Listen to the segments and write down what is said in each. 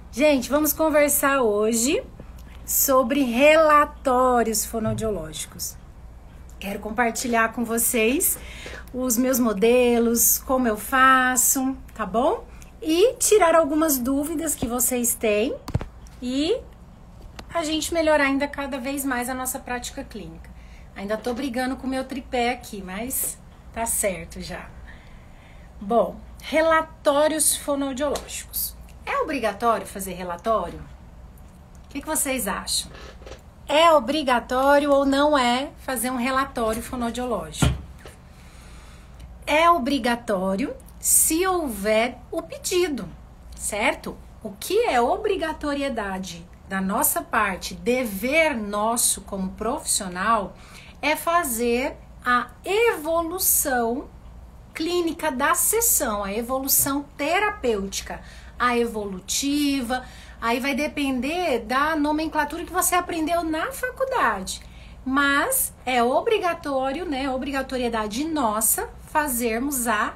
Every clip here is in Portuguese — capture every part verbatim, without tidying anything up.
Gente, vamos conversar hoje sobre relatórios fonoaudiológicos. Quero compartilhar com vocês os meus modelos, como eu faço, tá bom? E tirar algumas dúvidas que vocês têm e a gente melhorar ainda cada vez mais a nossa prática clínica. Ainda tô brigando com o meu tripé aqui, mas tá certo já. Bom, relatórios fonoaudiológicos. É obrigatório fazer relatório? O que, que vocês acham? É obrigatório ou não é fazer um relatório fonoaudiológico? É obrigatório se houver o pedido, certo? O que é obrigatoriedade da nossa parte, dever nosso como profissional, é fazer a evolução clínica da sessão, a evolução terapêutica, a evolutiva, aí vai depender da nomenclatura que você aprendeu na faculdade. Mas é obrigatório, né, obrigatoriedade nossa fazermos a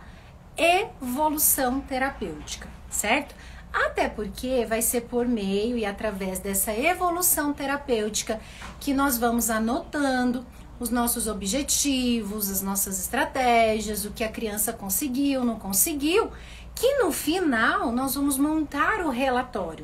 evolução terapêutica, certo? Até porque vai ser por meio e através dessa evolução terapêutica que nós vamos anotando os nossos objetivos, as nossas estratégias, o que a criança conseguiu, não conseguiu, que no final nós vamos montar o relatório.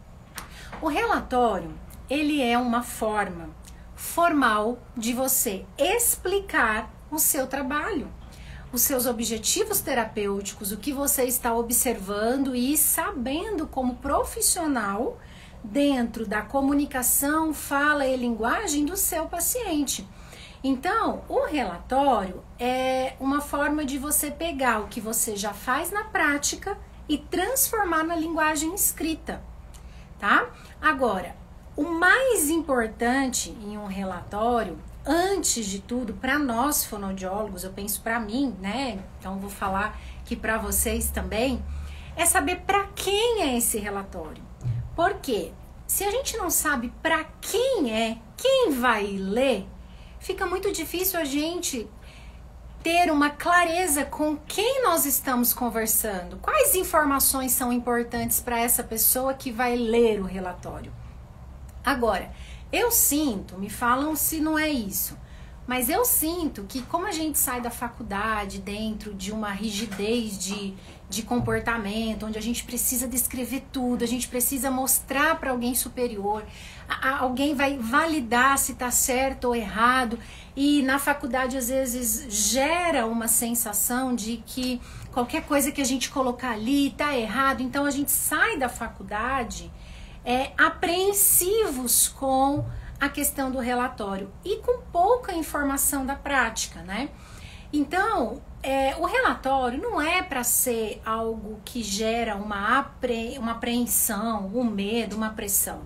O relatório, ele é uma forma formal de você explicar o seu trabalho, os seus objetivos terapêuticos, o que você está observando e sabendo como profissional dentro da comunicação, fala e linguagem do seu paciente. Então, o relatório é uma forma de você pegar o que você já faz na prática e transformar na linguagem escrita, tá? Agora, o mais importante em um relatório, antes de tudo, para nós fonoaudiólogos, eu penso para mim, né? Então, vou falar que para vocês também, é saber para quem é esse relatório. Por quê? Se a gente não sabe para quem é, quem vai ler, fica muito difícil a gente ter uma clareza com quem nós estamos conversando. Quais informações são importantes para essa pessoa que vai ler o relatório? Agora, eu sinto, me falam se não é isso, mas eu sinto que como a gente sai da faculdade dentro de uma rigidez de, de comportamento, onde a gente precisa descrever tudo, a gente precisa mostrar para alguém superior, a, a, alguém vai validar se está certo ou errado, e na faculdade às vezes gera uma sensação de que qualquer coisa que a gente colocar ali está errado, então a gente sai da faculdade é, apreensivos com a questão do relatório e com pouca informação da prática, né? Então, é, o relatório não é para ser algo que gera uma, apre, uma apreensão, um medo, uma pressão.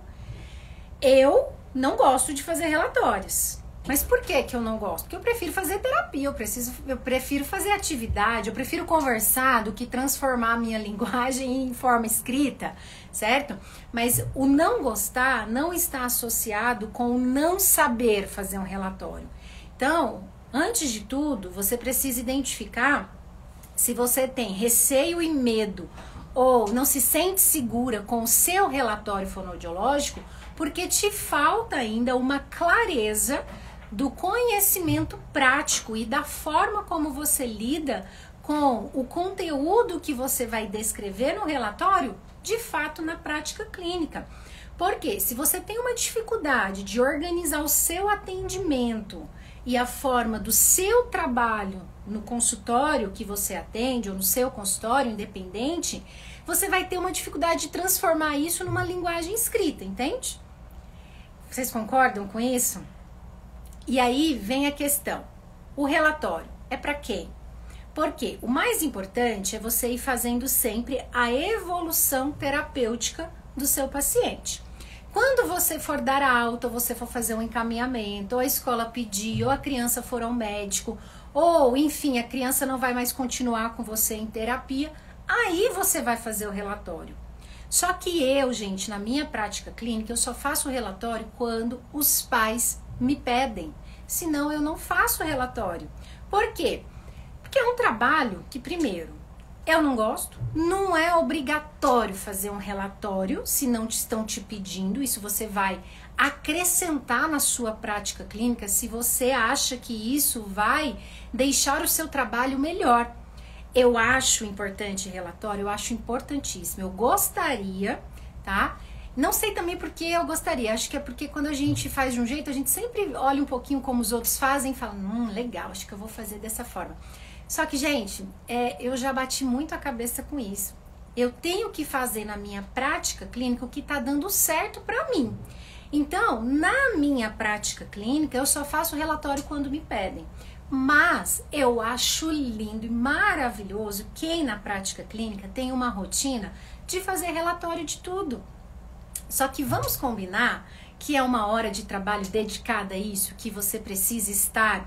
Eu não gosto de fazer relatórios. Mas por que que eu não gosto? Porque eu prefiro fazer terapia, eu, preciso, eu prefiro fazer atividade, eu prefiro conversar do que transformar a minha linguagem em forma escrita, certo? Mas o não gostar não está associado com o não saber fazer um relatório. Então, antes de tudo, você precisa identificar se você tem receio e medo ou não se sente segura com o seu relatório fonoaudiológico, porque te falta ainda uma clareza do conhecimento prático e da forma como você lida com o conteúdo que você vai descrever no relatório, de fato na prática clínica. Porque se você tem uma dificuldade de organizar o seu atendimento e a forma do seu trabalho no consultório que você atende ou no seu consultório independente, você vai ter uma dificuldade de transformar isso numa linguagem escrita, entende? Vocês concordam com isso? E aí vem a questão, o relatório é para quem? Porque o mais importante é você ir fazendo sempre a evolução terapêutica do seu paciente. Quando você for dar alta, ou você for fazer um encaminhamento, ou a escola pedir, ou a criança for ao médico, ou enfim, a criança não vai mais continuar com você em terapia, aí você vai fazer o relatório. Só que eu, gente, na minha prática clínica, eu só faço o relatório quando os pais me pedem, senão eu não faço o relatório. Por quê? Porque é um trabalho que, primeiro, Eu não gosto. Não é obrigatório fazer um relatório se não te estão te pedindo. Isso você vai acrescentar na sua prática clínica se você acha que isso vai deixar o seu trabalho melhor. Eu acho importante relatório, eu acho importantíssimo. Eu gostaria, tá? Não sei também porque eu gostaria. Acho que é porque quando a gente faz de um jeito, a gente sempre olha um pouquinho como os outros fazem e fala, hum, legal, acho que eu vou fazer dessa forma. Só que, gente, é, eu já bati muito a cabeça com isso. Eu tenho que fazer na minha prática clínica o que tá dando certo pra mim. Então, na minha prática clínica, eu só faço relatório quando me pedem. Mas eu acho lindo e maravilhoso quem na prática clínica tem uma rotina de fazer relatório de tudo. Só que vamos combinar que é uma hora de trabalho dedicada a isso, que você precisa estar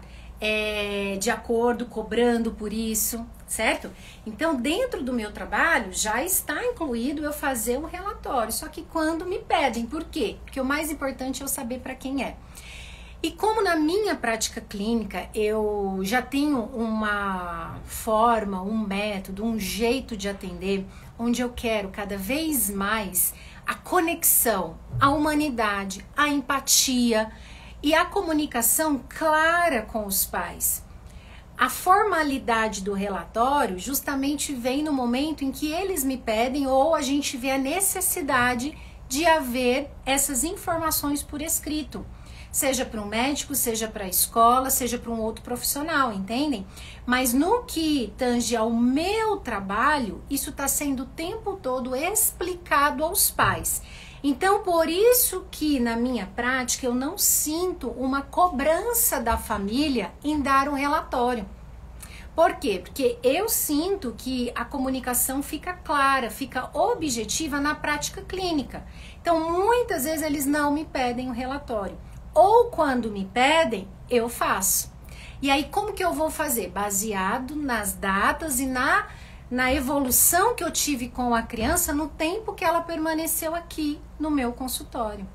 é, de acordo, cobrando por isso, certo? Então, dentro do meu trabalho, já está incluído eu fazer um relatório, só que quando me pedem. Por quê? Porque o mais importante é eu saber para quem é. E como na minha prática clínica eu já tenho uma forma, um método, um jeito de atender, onde eu quero cada vez mais a conexão, a humanidade, a empatia e a comunicação clara com os pais. A formalidade do relatório justamente vem no momento em que eles me pedem ou a gente vê a necessidade de haver essas informações por escrito. Seja para um médico, seja para a escola, seja para um outro profissional, entendem? Mas no que tange ao meu trabalho, isso está sendo o tempo todo explicado aos pais. Então, por isso que na minha prática eu não sinto uma cobrança da família em dar um relatório. Por quê? Porque eu sinto que a comunicação fica clara, fica objetiva na prática clínica. Então, muitas vezes eles não me pedem um relatório. Ou quando me pedem, eu faço. E aí, como que eu vou fazer? Baseado nas datas e na, na evolução que eu tive com a criança no tempo que ela permaneceu aqui no meu consultório.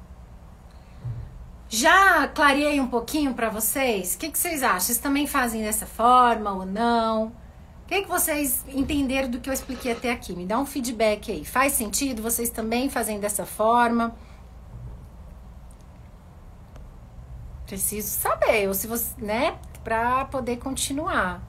Já clareei um pouquinho para vocês? O que, que vocês acham? Vocês também fazem dessa forma ou não? O que, que vocês entenderam do que eu expliquei até aqui? Me dá um feedback aí. Faz sentido? Vocês também fazem dessa forma? Preciso saber, ou se você, né, para poder continuar.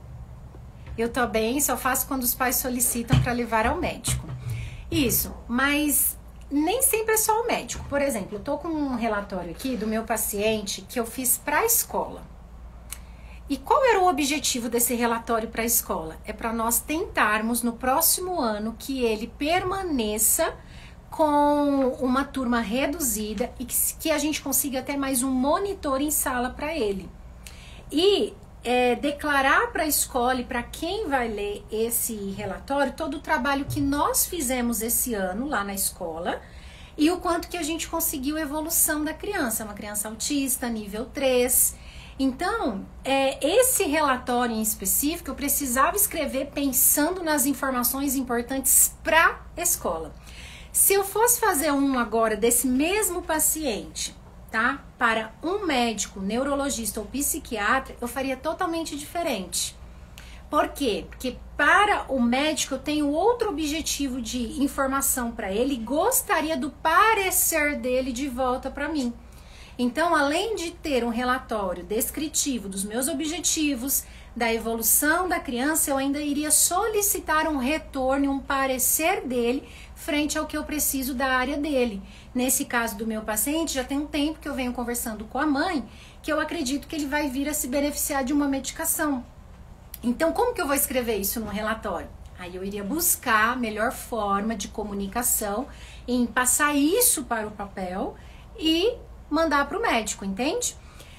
Eu também só faço quando os pais solicitam para levar ao médico. Isso, mas nem sempre é só o médico. Por exemplo, eu tô com um relatório aqui do meu paciente que eu fiz para a escola. E qual era o objetivo desse relatório para a escola? É para nós tentarmos no próximo ano que ele permaneça com uma turma reduzida e que, que a gente consiga até mais um monitor em sala para ele. E é, declarar para a escola e para quem vai ler esse relatório todo o trabalho que nós fizemos esse ano lá na escola e o quanto que a gente conseguiu evolução da criança, uma criança autista, nível três. Então, é, esse relatório em específico eu precisava escrever pensando nas informações importantes para a escola. Se eu fosse fazer um agora desse mesmo paciente, tá? Para um médico, neurologista ou psiquiatra, eu faria totalmente diferente. Por quê? Porque para o médico eu tenho outro objetivo de informação para ele e gostaria do parecer dele de volta para mim. Então, além de ter um relatório descritivo dos meus objetivos, da evolução da criança, eu ainda iria solicitar um retorno, um parecer dele frente ao que eu preciso da área dele. Nesse caso do meu paciente, já tem um tempo que eu venho conversando com a mãe, que eu acredito que ele vai vir a se beneficiar de uma medicação. Então, como que eu vou escrever isso no relatório? Aí eu iria buscar a melhor forma de comunicação em passar isso para o papel e mandar para o médico, entende?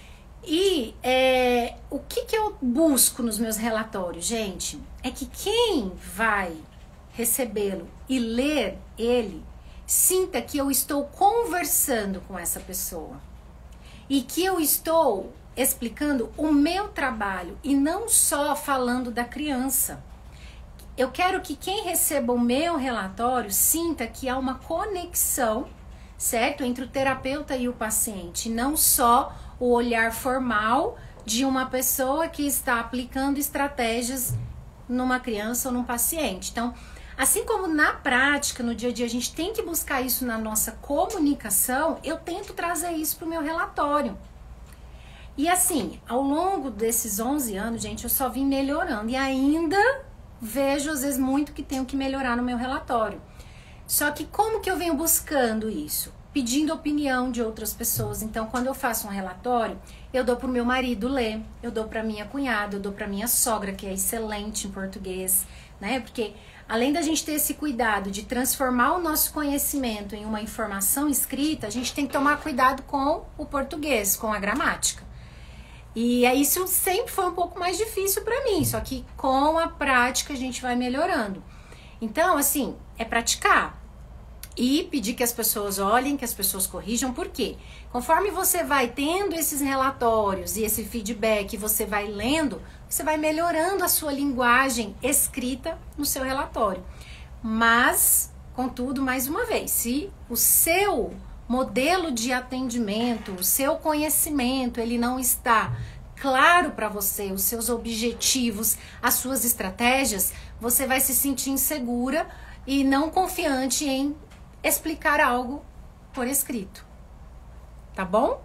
E é, o que, que eu busco nos meus relatórios, gente? É que quem vai recebê-lo e ler ele, sinta que eu estou conversando com essa pessoa. E que eu estou explicando o meu trabalho e não só falando da criança. Eu quero que quem receba o meu relatório sinta que há uma conexão, certo? Entre o terapeuta e o paciente, não só o olhar formal de uma pessoa que está aplicando estratégias numa criança ou num paciente. Então, assim como na prática, no dia a dia, a gente tem que buscar isso na nossa comunicação, eu tento trazer isso para o meu relatório. E assim, ao longo desses onze anos, gente, eu só vim melhorando e ainda vejo, às vezes, muito que tenho que melhorar no meu relatório. Só que como que eu venho buscando isso? Pedindo opinião de outras pessoas. Então, quando eu faço um relatório, eu dou pro meu marido ler, eu dou pra minha cunhada, eu dou pra minha sogra, que é excelente em português, né? Porque além da gente ter esse cuidado de transformar o nosso conhecimento em uma informação escrita, a gente tem que tomar cuidado com o português, com a gramática. E isso sempre foi um pouco mais difícil para mim, só que com a prática a gente vai melhorando. Então, assim, é praticar e pedir que as pessoas olhem, que as pessoas corrijam, por quê? Conforme você vai tendo esses relatórios e esse feedback, você vai lendo, você vai melhorando a sua linguagem escrita no seu relatório. Mas, contudo, mais uma vez, se o seu modelo de atendimento, o seu conhecimento, ele não está claro para você, os seus objetivos, as suas estratégias, você vai se sentir insegura e não confiante em explicar algo por escrito. Tá bom?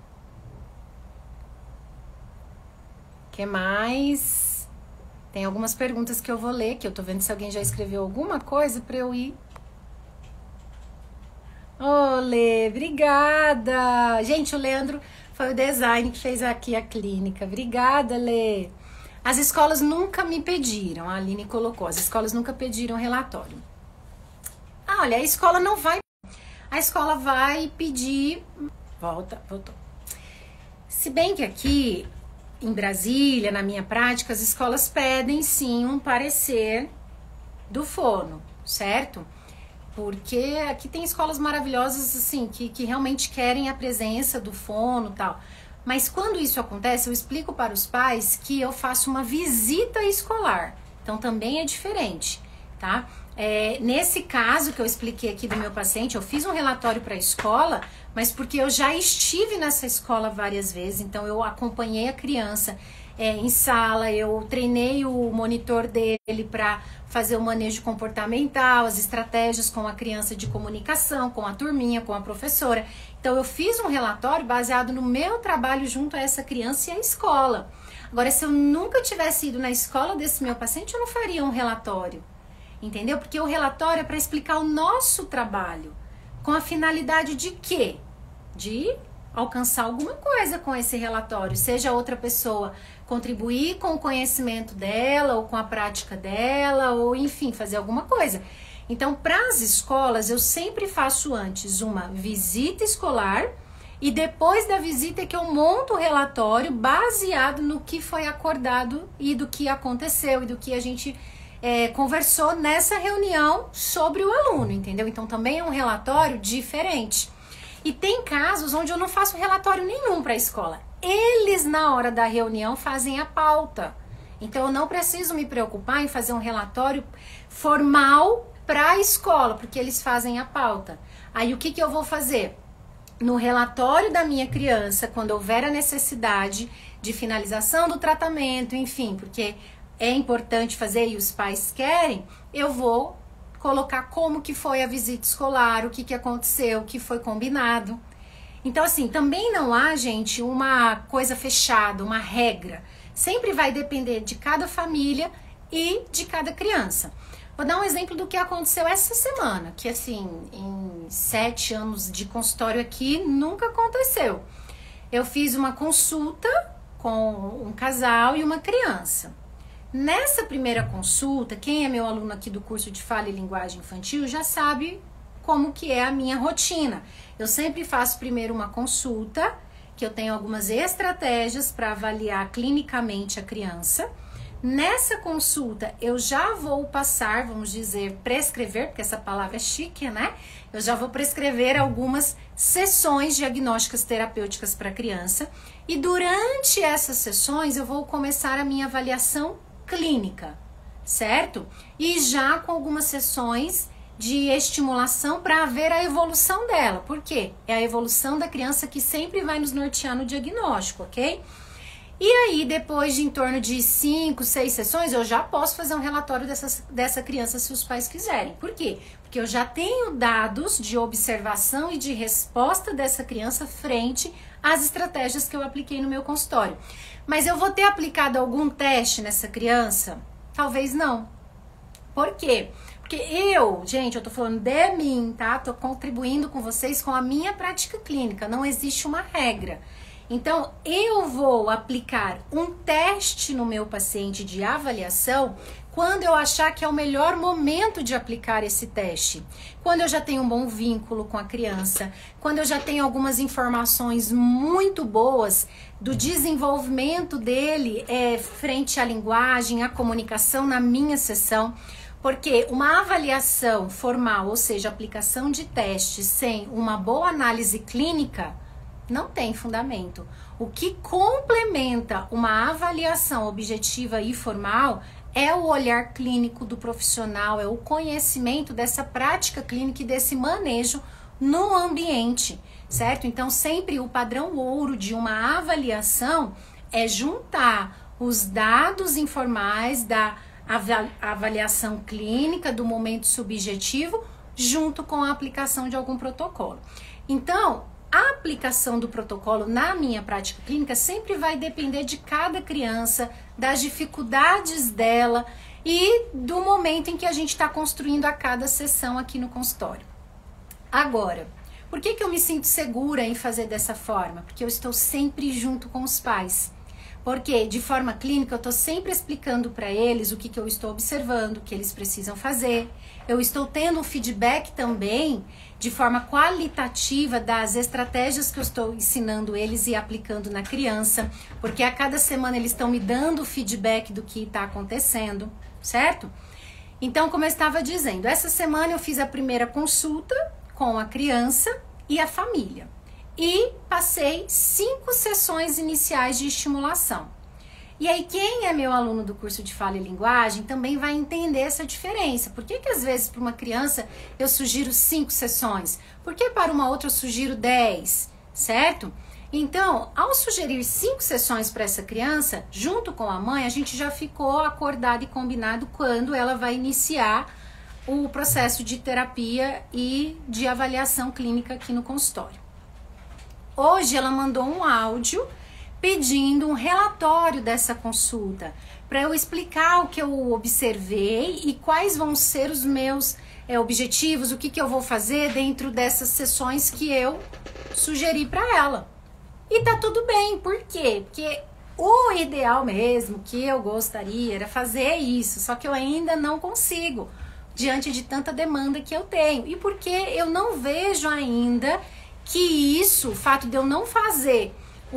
Que mais? Tem algumas perguntas que eu vou ler, que eu tô vendo se alguém já escreveu alguma coisa para eu ir. Ô, Lê, obrigada! Gente, o Leandro foi o design que fez aqui a clínica. Obrigada, Lê! As escolas nunca me pediram, a Aline colocou, as escolas nunca pediram relatório. Ah, olha, a escola não vai... A escola vai pedir... Volta, voltou. Se bem que aqui, em Brasília, na minha prática, as escolas pedem, sim, um parecer do fono, certo? Porque aqui tem escolas maravilhosas, assim, que, que realmente querem a presença do fono e tal. Mas quando isso acontece, eu explico para os pais que eu faço uma visita escolar. Então, também é diferente, tá? É, nesse caso que eu expliquei aqui do meu paciente, eu fiz um relatório para a escola, mas porque eu já estive nessa escola várias vezes. Então, eu acompanhei a criança é, em sala, eu treinei o monitor dele para fazer o manejo comportamental, as estratégias com a criança de comunicação, com a turminha, com a professora. Então, eu fiz um relatório baseado no meu trabalho junto a essa criança e a escola. Agora, se eu nunca tivesse ido na escola desse meu paciente, eu não faria um relatório, entendeu? Porque o relatório é para explicar o nosso trabalho, com a finalidade de quê? De alcançar alguma coisa com esse relatório, seja outra pessoa contribuir com o conhecimento dela ou com a prática dela, ou enfim, fazer alguma coisa. Então, para as escolas, eu sempre faço antes uma visita escolar e depois da visita é que eu monto o relatório baseado no que foi acordado e do que aconteceu e do que a gente é, conversou nessa reunião sobre o aluno, entendeu? Então, também é um relatório diferente. E tem casos onde eu não faço relatório nenhum para a escola. Eles, na hora da reunião, fazem a pauta. Então, eu não preciso me preocupar em fazer um relatório formal para a escola, porque eles fazem a pauta. Aí, o que, que eu vou fazer? No relatório da minha criança, quando houver a necessidade de finalização do tratamento, enfim, porque é importante fazer e os pais querem, eu vou colocar como que foi a visita escolar, o que, que aconteceu, o que foi combinado. Então, assim, também não há, gente, uma coisa fechada, uma regra. Sempre vai depender de cada família e de cada criança. Vou dar um exemplo do que aconteceu essa semana, que, assim, em sete anos de consultório aqui, nunca aconteceu. Eu fiz uma consulta com um casal e uma criança. Nessa primeira consulta, quem é meu aluno aqui do curso de Fala e Linguagem Infantil já sabe como que é a minha rotina. Eu sempre faço primeiro uma consulta, que eu tenho algumas estratégias para avaliar clinicamente a criança. Nessa consulta, eu já vou passar, vamos dizer, prescrever, porque essa palavra é chique, né? Eu já vou prescrever algumas sessões diagnósticas terapêuticas para a criança. E durante essas sessões, eu vou começar a minha avaliação clínica, certo? E já com algumas sessões de estimulação para ver a evolução dela. Por quê? É a evolução da criança que sempre vai nos nortear no diagnóstico, ok? E aí, depois de em torno de cinco, seis sessões, eu já posso fazer um relatório dessa, dessa criança se os pais quiserem. Por quê? Porque eu já tenho dados de observação e de resposta dessa criança frente às estratégias que eu apliquei no meu consultório. Mas eu vou ter aplicado algum teste nessa criança? Talvez não. Por quê? Porque eu, gente, eu tô falando de mim, tá? Tô contribuindo com vocês com a minha prática clínica. Não existe uma regra. Então, eu vou aplicar um teste no meu paciente de avaliação quando eu achar que é o melhor momento de aplicar esse teste. Quando eu já tenho um bom vínculo com a criança, quando eu já tenho algumas informações muito boas do desenvolvimento dele é, frente à linguagem, à comunicação na minha sessão. Porque uma avaliação formal, ou seja, aplicação de testes sem uma boa análise clínica, não tem fundamento. O que complementa uma avaliação objetiva e formal é o olhar clínico do profissional, é o conhecimento dessa prática clínica e desse manejo no ambiente, certo? Então, sempre o padrão ouro de uma avaliação é juntar os dados informais da avaliação clínica, do momento subjetivo, junto com a aplicação de algum protocolo. Então, a aplicação do protocolo na minha prática clínica sempre vai depender de cada criança, das dificuldades dela e do momento em que a gente está construindo a cada sessão aqui no consultório. Agora, por que que eu me sinto segura em fazer dessa forma? Porque eu estou sempre junto com os pais. Porque de forma clínica eu estou sempre explicando para eles o que, que eu estou observando, o que eles precisam fazer. Eu estou tendo um feedback também de forma qualitativa das estratégias que eu estou ensinando eles e aplicando na criança, porque a cada semana eles estão me dando feedback do que está acontecendo, certo? Então, como eu estava dizendo, essa semana eu fiz a primeira consulta com a criança e a família. E passei cinco sessões iniciais de estimulação. E aí, quem é meu aluno do curso de Fala e Linguagem também vai entender essa diferença. Por que que às vezes para uma criança eu sugiro cinco sessões? Por que para uma outra eu sugiro dez? Certo? Então, ao sugerir cinco sessões para essa criança, junto com a mãe, a gente já ficou acordado e combinado quando ela vai iniciar o processo de terapia e de avaliação clínica aqui no consultório. Hoje ela mandou um áudio pedindo um relatório dessa consulta para eu explicar o que eu observei e quais vão ser os meus é, objetivos, o que, que eu vou fazer dentro dessas sessões que eu sugeri para ela. E tá tudo bem, por quê? Porque o ideal mesmo que eu gostaria era fazer isso, só que eu ainda não consigo, diante de tanta demanda que eu tenho. E porque eu não vejo ainda que isso, o fato de eu não fazer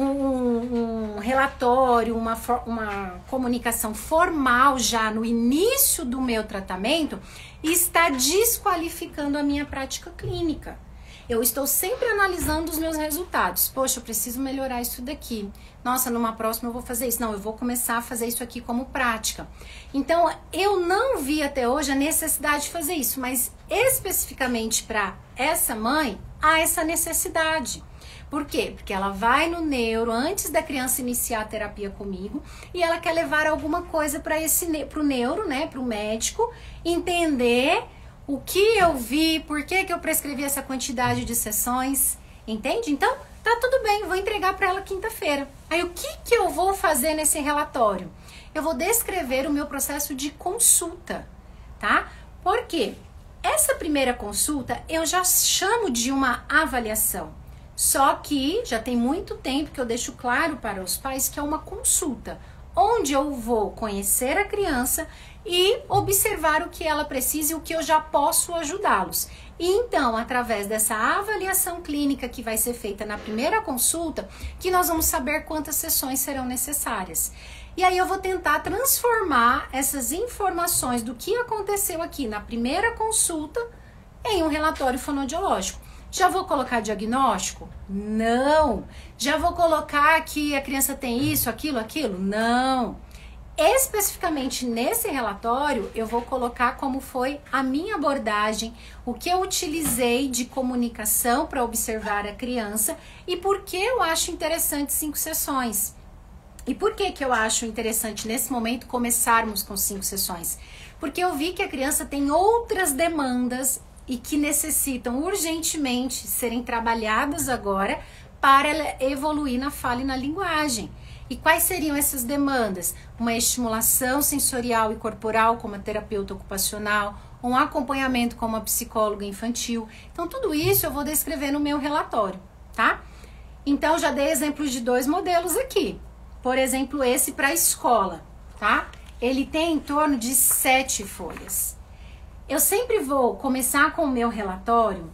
um, um relatório, uma, uma comunicação formal já no início do meu tratamento, está desqualificando a minha prática clínica. Eu estou sempre analisando os meus resultados. Poxa, eu preciso melhorar isso daqui. Nossa, numa próxima eu vou fazer isso. Não, eu vou começar a fazer isso aqui como prática. Então, eu não vi até hoje a necessidade de fazer isso, mas especificamente para essa mãe, há essa necessidade. Por quê? Porque ela vai no neuro antes da criança iniciar a terapia comigo e ela quer levar alguma coisa para esse para o neuro, né, para o médico, entender o que eu vi, por que que eu prescrevi essa quantidade de sessões, entende? Então, tá tudo bem, vou entregar para ela quinta-feira. Aí, o que que eu vou fazer nesse relatório? Eu vou descrever o meu processo de consulta, tá? Por quê? Essa primeira consulta eu já chamo de uma avaliação, só que já tem muito tempo que eu deixo claro para os pais que é uma consulta, onde eu vou conhecer a criança e observar o que ela precisa e o que eu já posso ajudá-los. E então, através dessa avaliação clínica que vai ser feita na primeira consulta, que nós vamos saber quantas sessões serão necessárias. E aí eu vou tentar transformar essas informações do que aconteceu aqui na primeira consulta em um relatório fonoaudiológico. Já vou colocar diagnóstico? Não. Já vou colocar que a criança tem isso, aquilo, aquilo? Não. Especificamente nesse relatório, eu vou colocar como foi a minha abordagem, o que eu utilizei de comunicação para observar a criança e por que eu acho interessante cinco sessões. E por que que eu acho interessante nesse momento começarmos com cinco sessões? Porque eu vi que a criança tem outras demandas e que necessitam urgentemente serem trabalhadas agora para ela evoluir na fala e na linguagem. E quais seriam essas demandas? Uma estimulação sensorial e corporal como a terapeuta ocupacional, um acompanhamento como a psicóloga infantil. Então tudo isso eu vou descrever no meu relatório, tá? Então já dei exemplos de dois modelos aqui. Por exemplo, esse para a escola, tá? Ele tem em torno de sete folhas. Eu sempre vou começar com o meu relatório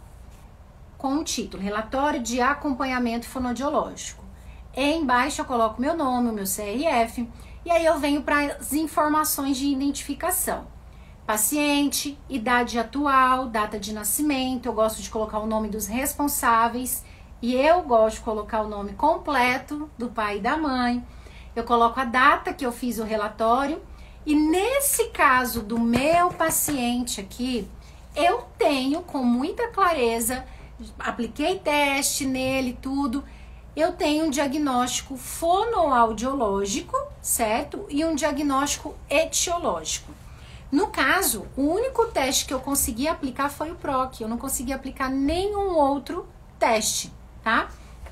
com o título, Relatório de Acompanhamento Fonodiológico. E embaixo eu coloco meu nome, o meu C R F, e aí eu venho para as informações de identificação. Paciente, idade atual, data de nascimento, eu gosto de colocar o nome dos responsáveis, e eu gosto de colocar o nome completo do pai e da mãe. Eu coloco a data que eu fiz o relatório, e nesse caso do meu paciente aqui, eu tenho com muita clareza, apliquei teste nele, tudo, eu tenho um diagnóstico fonoaudiológico, certo? E um diagnóstico etiológico. No caso, o único teste que eu consegui aplicar foi o P R O C, eu não consegui aplicar nenhum outro teste, tá?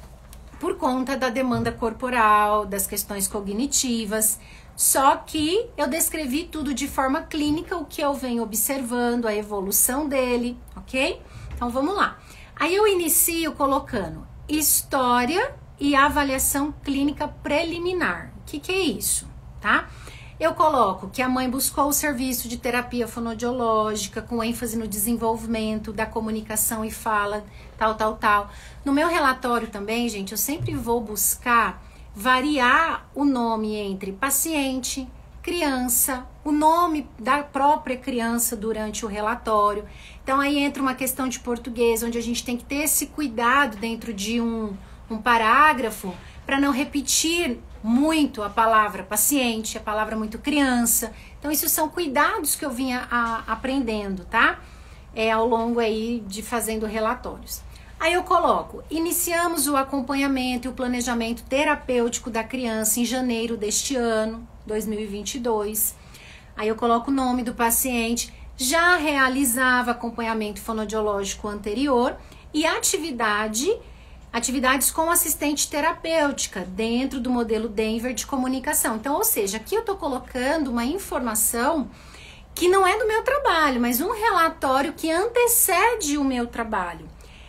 Por conta da demanda corporal, das questões cognitivas. Só que eu descrevi tudo de forma clínica, o que eu venho observando, a evolução dele, ok? Então vamos lá. Aí eu inicio colocando história e avaliação clínica preliminar. O que que é isso, tá? Eu coloco que a mãe buscou o serviço de terapia fonodiológica com ênfase no desenvolvimento da comunicação e fala, tal, tal, tal. No meu relatório também, gente, eu sempre vou buscar variar o nome entre paciente, criança, o nome da própria criança durante o relatório. Então aí entra uma questão de português, onde a gente tem que ter esse cuidado dentro de um, um parágrafo para não repetir muito a palavra paciente, a palavra muito criança. Então isso são cuidados que eu vinha a, aprendendo, tá? É, ao longo aí de fazendo relatórios. Aí eu coloco, iniciamos o acompanhamento e o planejamento terapêutico da criança em janeiro deste ano, dois mil e vinte e dois. Aí eu coloco o nome do paciente, já realizava acompanhamento fonodiológico anterior e atividade, atividades com assistente terapêutica dentro do modelo Denver de comunicação. Então, ou seja, aqui eu tô colocando uma informação que não é do meu trabalho, mas um relatório que antecede o meu trabalho.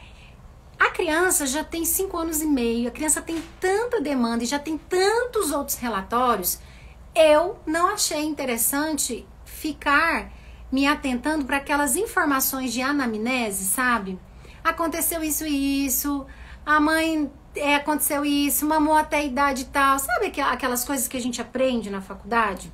A criança já tem cinco anos e meio, a criança tem tanta demanda e já tem tantos outros relatórios, eu não achei interessante ficar me atentando para aquelas informações de anamnese, sabe? Aconteceu isso e isso, a mãe é, aconteceu isso, mamou até a idade tal, sabe aquelas coisas que a gente aprende na faculdade?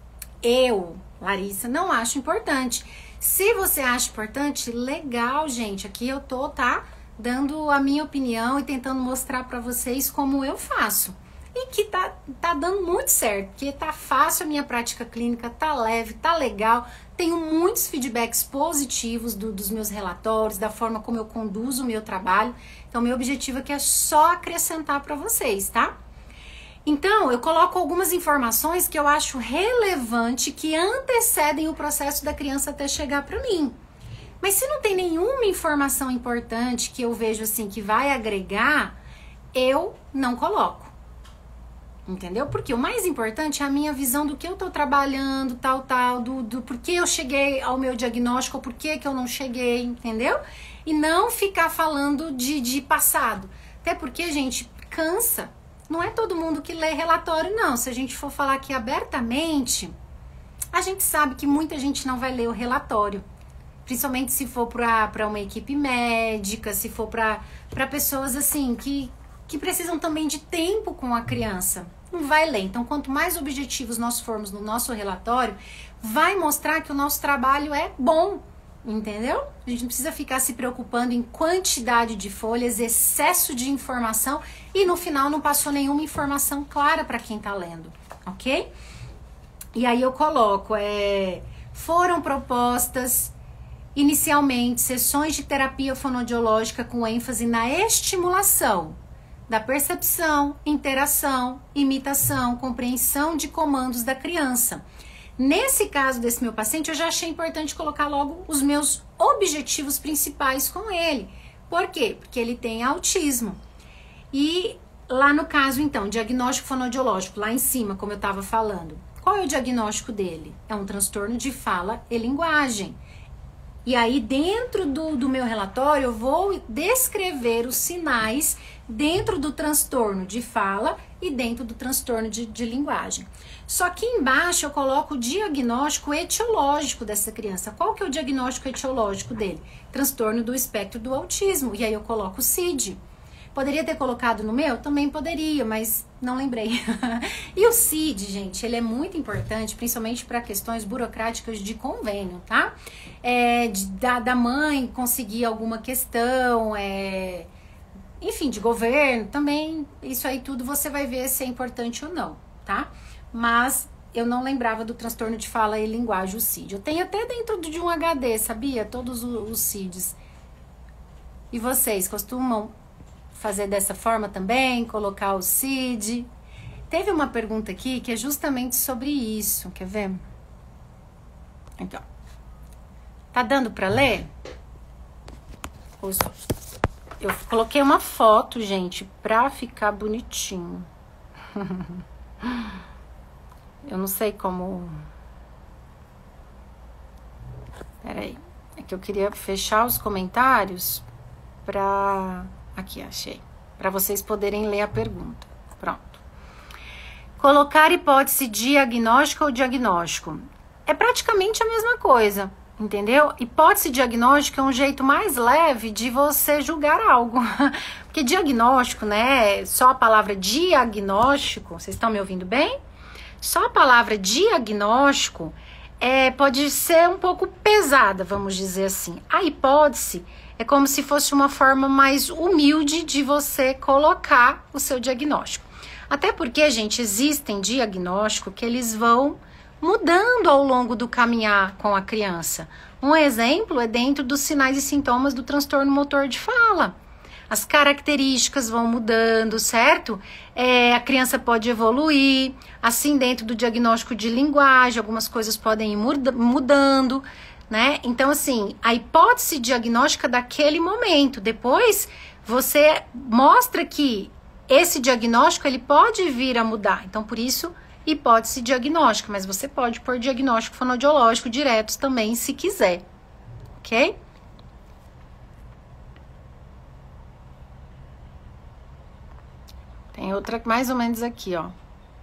Eu, Larissa, não acho importante. Se você acha importante, legal, gente, aqui eu tô, tá? Dando a minha opinião e tentando mostrar para vocês como eu faço. E que tá, tá dando muito certo, porque tá fácil a minha prática clínica, tá leve, tá legal. Tenho muitos feedbacks positivos do, dos meus relatórios, da forma como eu conduzo o meu trabalho. Então, meu objetivo aqui é só acrescentar para vocês, tá? Então, eu coloco algumas informações que eu acho relevante, que antecedem o processo da criança até chegar para mim. Mas se não tem nenhuma informação importante que eu vejo assim que vai agregar, eu não coloco. Entendeu? Porque o mais importante é a minha visão do que eu tô trabalhando, tal, tal, do, do porquê eu cheguei ao meu diagnóstico, ou porquê que eu não cheguei, entendeu? E não ficar falando de, de passado. Até porque, gente, cansa. Não é todo mundo que lê relatório, não. Se a gente for falar aqui abertamente, a gente sabe que muita gente não vai ler o relatório. Principalmente se for para uma equipe médica, se for para pessoas assim que, que precisam também de tempo com a criança. Não vai ler. Então, quanto mais objetivos nós formos no nosso relatório, vai mostrar que o nosso trabalho é bom, entendeu? A gente não precisa ficar se preocupando em quantidade de folhas, excesso de informação e no final não passou nenhuma informação clara para quem está lendo, ok? E aí eu coloco, é, foram propostas inicialmente sessões de terapia fonodiológica com ênfase na estimulação da percepção, interação, imitação, compreensão de comandos da criança. Nesse caso desse meu paciente, eu já achei importante colocar logo os meus objetivos principais com ele. Por quê? Porque ele tem autismo. E lá no caso, então, diagnóstico fonoaudiológico, lá em cima, como eu estava falando. Qual é o diagnóstico dele? É um transtorno de fala e linguagem. E aí, dentro do, do meu relatório, eu vou descrever os sinais dentro do transtorno de fala e dentro do transtorno de, de linguagem. Só que embaixo eu coloco o diagnóstico etiológico dessa criança. Qual que é o diagnóstico etiológico dele? Transtorno do espectro do autismo. E aí eu coloco o C I D. Poderia ter colocado no meu? Também poderia, mas não lembrei. E o C I D, gente, ele é muito importante, principalmente para questões burocráticas de convênio, tá? É, de, da, da mãe conseguir alguma questão, é, enfim, de governo também. Isso aí tudo você vai ver se é importante ou não, tá? Mas eu não lembrava do transtorno de fala e linguagem, o C I D. Eu tenho até dentro de um H D, sabia? Todos os, os C I Ds. E vocês costumam fazer dessa forma também, colocar o C I D? Teve uma pergunta aqui que é justamente sobre isso, quer ver? Aqui, ó. Tá dando pra ler? Eu coloquei uma foto, gente, pra ficar bonitinho. Eu não sei como... Peraí. É que eu queria fechar os comentários pra... Aqui, achei. Para vocês poderem ler a pergunta. Pronto. Colocar hipótese diagnóstica ou diagnóstico. É praticamente a mesma coisa, entendeu? Hipótese diagnóstica é um jeito mais leve de você julgar algo. Porque diagnóstico, né? Só a palavra diagnóstico, vocês estão me ouvindo bem? Só a palavra diagnóstico é, pode ser um pouco pesada, vamos dizer assim. A hipótese é como se fosse uma forma mais humilde de você colocar o seu diagnóstico. Até porque, gente, existem diagnósticos que eles vão mudando ao longo do caminhar com a criança. Um exemplo é dentro dos sinais e sintomas do transtorno motor de fala. As características vão mudando, certo? É, a criança pode evoluir, assim dentro do diagnóstico de linguagem, algumas coisas podem ir mudando, né? Então, assim, a hipótese diagnóstica daquele momento, depois você mostra que esse diagnóstico ele pode vir a mudar. Então, por isso, hipótese diagnóstica, mas você pode pôr diagnóstico fonoaudiológico direto também, se quiser, ok? Tem outra mais ou menos aqui, ó.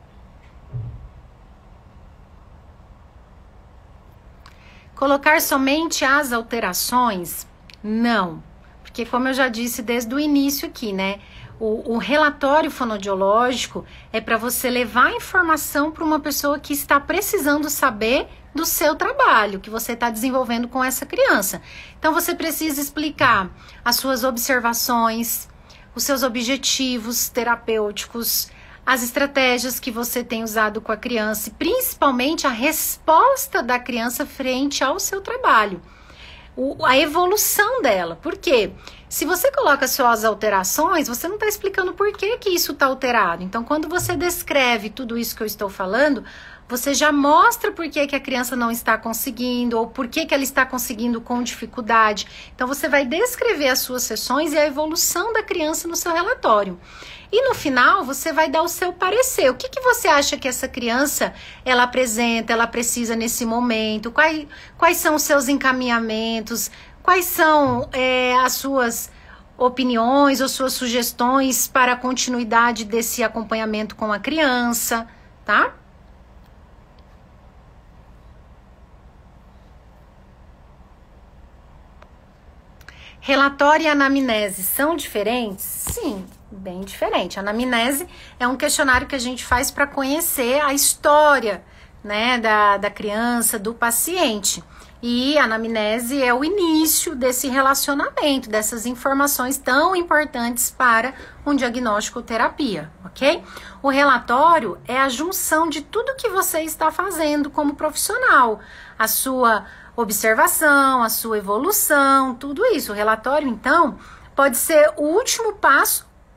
Colocar somente as alterações? Não, porque como eu já disse desde o início aqui, né? O, o relatório fonoaudiológico é para você levar informação para uma pessoa que está precisando saber do seu trabalho, que você está desenvolvendo com essa criança. Então, você precisa explicar as suas observações, os seus objetivos terapêuticos, as estratégias que você tem usado com a criança e principalmente a resposta da criança frente ao seu trabalho, o, a evolução dela. Por quê? Se você coloca suas alterações, você não está explicando por que que isso está alterado. Então, quando você descreve tudo isso que eu estou falando, você já mostra por que que a criança não está conseguindo ou por que que ela está conseguindo com dificuldade. Então, você vai descrever as suas sessões e a evolução da criança no seu relatório. E no final, você vai dar o seu parecer. O que que você acha que essa criança, ela apresenta, ela precisa nesse momento? Quais, quais são os seus encaminhamentos? Quais são é, as suas opiniões ou suas sugestões para a continuidade desse acompanhamento com a criança, tá? Relatório e anamnese são diferentes? Sim, bem diferente. A anamnese é um questionário que a gente faz para conhecer a história, né, da, da criança, do paciente. E a anamnese é o início desse relacionamento, dessas informações tão importantes para um diagnóstico ou terapia, ok? O relatório é a junção de tudo que você está fazendo como profissional, a sua observação, a sua evolução, tudo isso. O relatório, então, pode ser o último passo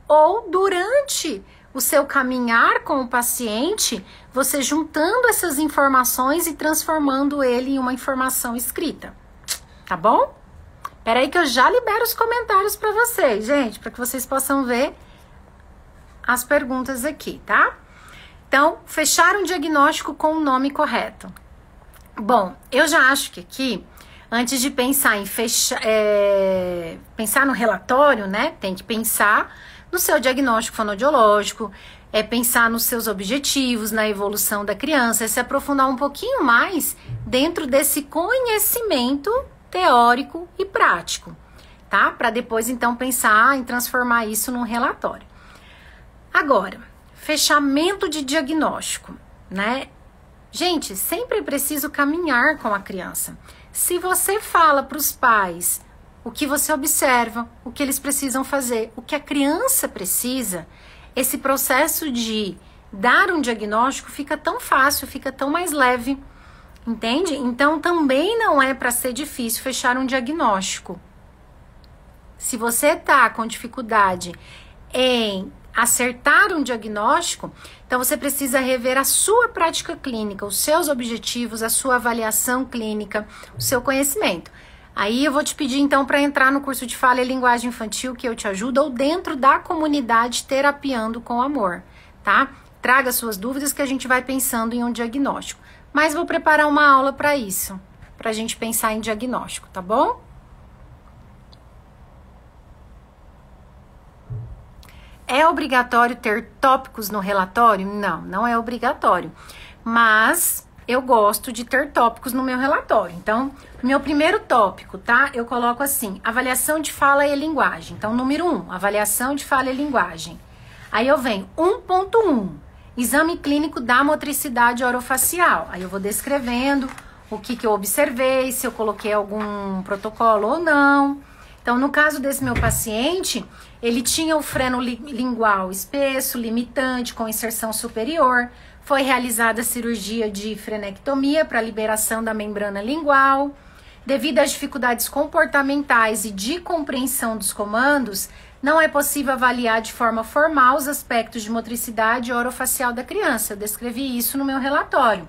ou durante o seu caminhar com o paciente, você juntando essas informações e transformando ele em uma informação escrita. Tá bom? Peraí que eu já libero os comentários para vocês, gente, para que vocês possam ver as perguntas aqui, tá? Então, fechar um diagnóstico com o nome correto. Bom, eu já acho que aqui, antes de pensar em fechar, é, pensar no relatório, né? Tem que pensar no seu diagnóstico fonoaudiológico, é pensar nos seus objetivos, na evolução da criança, é se aprofundar um pouquinho mais dentro desse conhecimento teórico e prático, tá? Para depois, então, pensar em transformar isso num relatório. Agora, fechamento de diagnóstico, né? Gente, sempre é preciso caminhar com a criança. Se você fala para os pais o que você observa, o que eles precisam fazer, o que a criança precisa, esse processo de dar um diagnóstico fica tão fácil, fica tão mais leve, entende? Então, também não é para ser difícil fechar um diagnóstico. Se você tá com dificuldade em acertar um diagnóstico, então você precisa rever a sua prática clínica, os seus objetivos, a sua avaliação clínica, o seu conhecimento. Aí eu vou te pedir então para entrar no curso de fala e linguagem infantil que eu te ajudo, ou dentro da comunidade Terapiando com Amor, tá? Traga suas dúvidas que a gente vai pensando em um diagnóstico. Mas vou preparar uma aula para isso, para a gente pensar em diagnóstico, tá bom? É obrigatório ter tópicos no relatório? Não, não é obrigatório. Mas eu gosto de ter tópicos no meu relatório. Então, meu primeiro tópico, tá? Eu coloco assim, avaliação de fala e linguagem. Então, número um, avaliação de fala e linguagem. Aí eu venho um ponto um, exame clínico da motricidade orofacial. Aí eu vou descrevendo o que, que eu observei, se eu coloquei algum protocolo ou não. Então, no caso desse meu paciente, ele tinha o freno li- lingual espesso, limitante, com inserção superior. Foi realizada a cirurgia de frenectomia para liberação da membrana lingual. Devido às dificuldades comportamentais e de compreensão dos comandos, não é possível avaliar de forma formal os aspectos de motricidade orofacial da criança. Eu descrevi isso no meu relatório.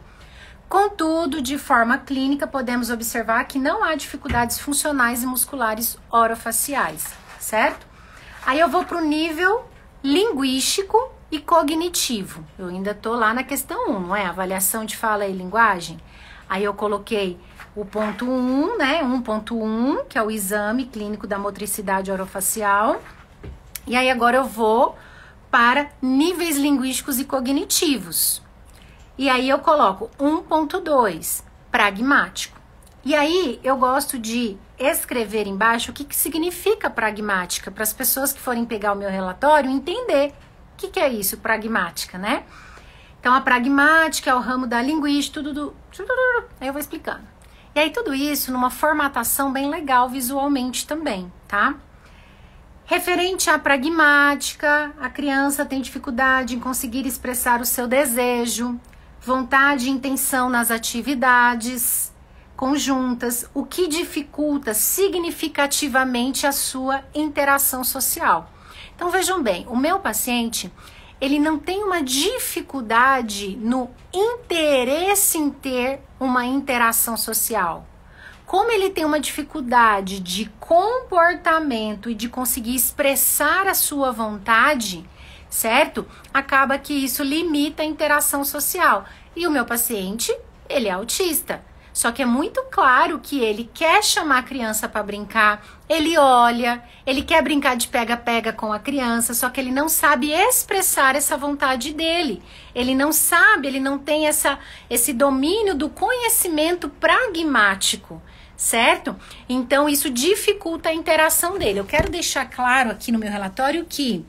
Contudo, de forma clínica, podemos observar que não há dificuldades funcionais e musculares orofaciais, certo? Aí eu vou para o nível linguístico e cognitivo. Eu ainda tô lá na questão um, não é? Avaliação de fala e linguagem. Aí eu coloquei o ponto um, né? um ponto um, que é o exame clínico da motricidade orofacial. E aí agora eu vou para níveis linguísticos e cognitivos. E aí eu coloco um ponto dois, pragmático. E aí eu gosto de escrever embaixo o que, que significa pragmática, para as pessoas que forem pegar o meu relatório entender o que, que é isso, pragmática, né? Então a pragmática é o ramo da linguística, tudo, tudo, tudo, aí eu vou explicando. E aí tudo isso numa formatação bem legal visualmente também, tá? Referente à pragmática, a criança tem dificuldade em conseguir expressar o seu desejo, vontade e intenção nas atividades conjuntas, o que dificulta significativamente a sua interação social. Então vejam bem, o meu paciente, ele não tem uma dificuldade no interesse em ter uma interação social. Como ele tem uma dificuldade de comportamento e de conseguir expressar a sua vontade, certo? Acaba que isso limita a interação social. E o meu paciente, ele é autista. Só que é muito claro que ele quer chamar a criança para brincar, ele olha, ele quer brincar de pega-pega com a criança, só que ele não sabe expressar essa vontade dele. Ele não sabe, ele não tem essa, esse domínio do conhecimento pragmático, certo? Então isso dificulta a interação dele. Eu quero deixar claro aqui no meu relatório que